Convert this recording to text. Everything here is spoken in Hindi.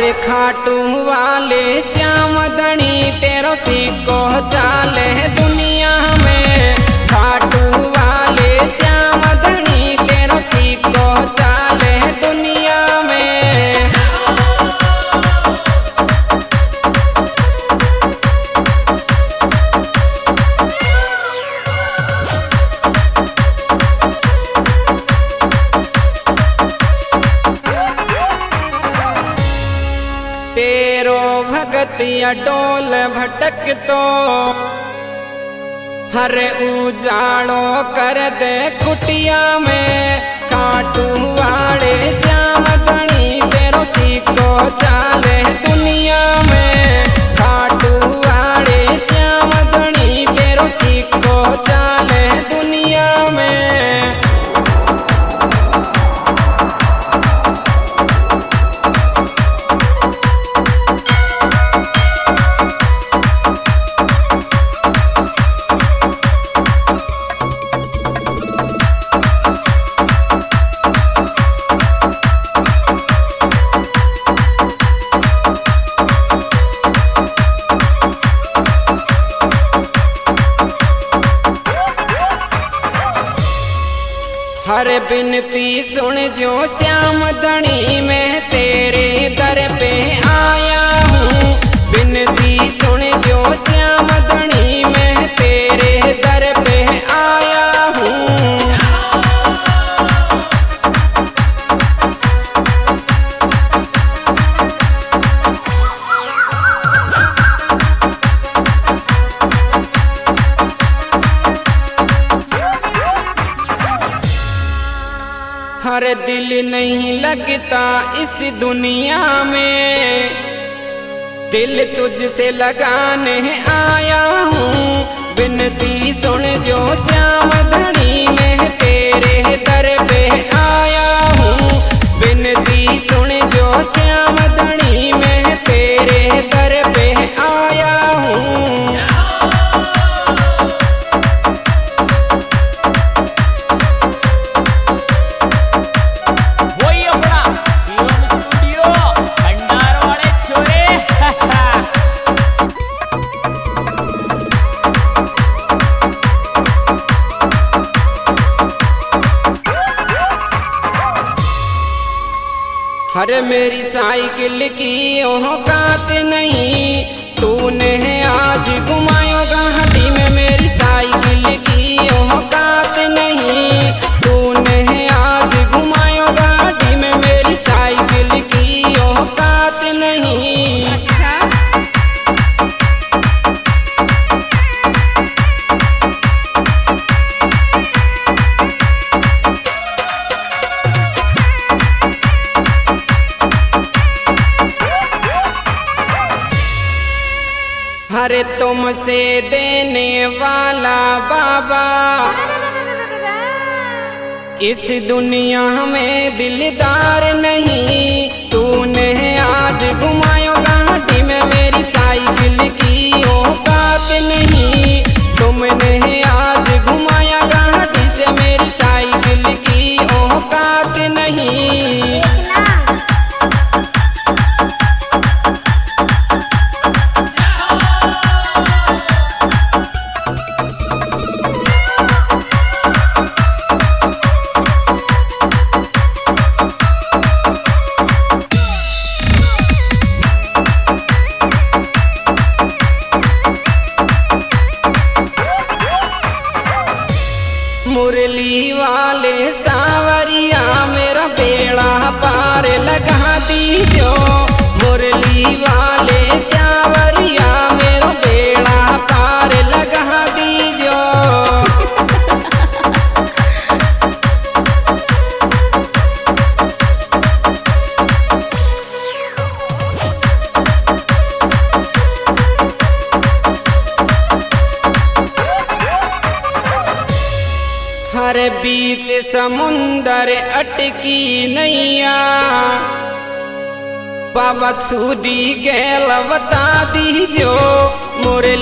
हरे खाटू वाले श्याम धनी तेरो सिक्को चाले दुनिया में। खाटू वाले श्याम धनी तेरो सिक्को चाले दुनिया में। तेरो भगतिया डोल भटक तो हरे उजाड़ो कर दे कुटिया में। खाटू वाले श्याम धनी तेरो सिक्को चाले दुनिया में। खाटू वाले श्याम धनी तेरो सिक्को चाले दुनिया में। हर बिनती सुन जो श्याम धनी मैं तेरे दर पे आया हूँ। बिनती सुन जो श्याम धनी मैं तेरे दर पे आया हूँ। हर दिल नहीं लगता इस दुनिया में। दिल तुझसे लगाने आया हूँ। बिनती सुन जो श्याम धनी मैं तेरे दर पे आया हूँ। बिनती सुन जो श्याम धनी मैं तेरे दर पे आया हूँ। हरे मेरी साइकिल की औकात नहीं तूने आज घुमायो गाड़ी में। मेरी साइकिल की औकात नहीं तूने आज घुमायो गाड़ी में। मेरी साइकिल की औकात नहीं। हरे तुमसे देने वाला बाबा इस दुनिया में दिलदार नहीं। तूने आज घुमायो गाड़ी में। मेरी साइकिल की औकात नहीं तुमने आज घुमाया गाड़ी से। मेरी साइकिल की औकात नहीं। मुरली वाले सावरिया मेरा बेड़ा पार लगा दीजो। मुरली वाले सावरिया मेरा बेड़ा पार लगा दीजो। हर बीच समुंदर अटकी नैया बाबा सूदी गैल बता दीजो। मुरली